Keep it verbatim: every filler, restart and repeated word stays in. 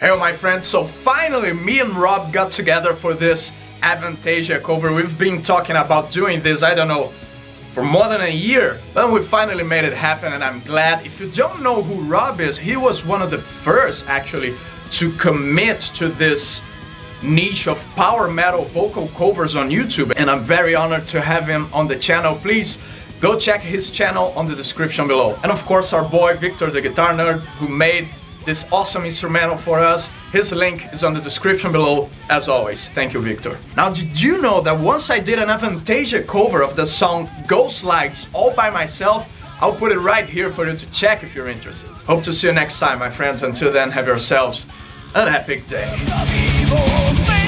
Hey my friends, so finally me and Rob got together for this Avantasia cover. We've been talking about doing this, I don't know, for more than a year, but we finally made it happen and I'm glad. If you don't know who Rob is, he was one of the first actually to commit to this niche of power metal vocal covers on YouTube, and I'm very honored to have him on the channel. Please go check his channel on the description below. And of course our boy Victor the Guitar Nerd, who made this awesome instrumental for us. His link is on the description below, as always. Thank you, Victor. Now, did you know that once I did an Avantasia cover of the song Ghost Lights all by myself? I'll put it right here for you to check if you're interested. Hope to see you next time, my friends. Until then, have yourselves an epic day.